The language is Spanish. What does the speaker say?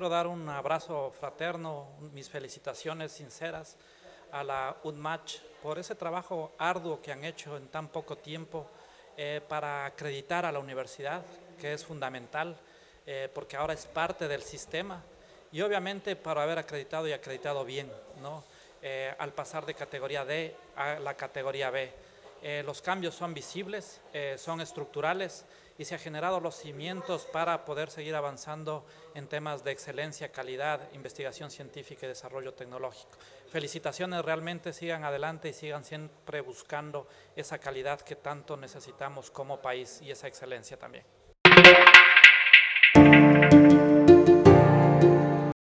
quiero dar un abrazo fraterno, mis felicitaciones sinceras a la UNMACH por ese trabajo arduo que han hecho en tan poco tiempo para acreditar a la universidad, que es fundamental, porque ahora es parte del sistema, y obviamente para haber acreditado y acreditado bien, ¿no? Al pasar de categoría D a la categoría B. Los cambios son visibles, son estructurales y se han generado los cimientos para poder seguir avanzando en temas de excelencia, calidad, investigación científica y desarrollo tecnológico. Felicitaciones, realmente sigan adelante y sigan siempre buscando esa calidad que tanto necesitamos como país y esa excelencia también.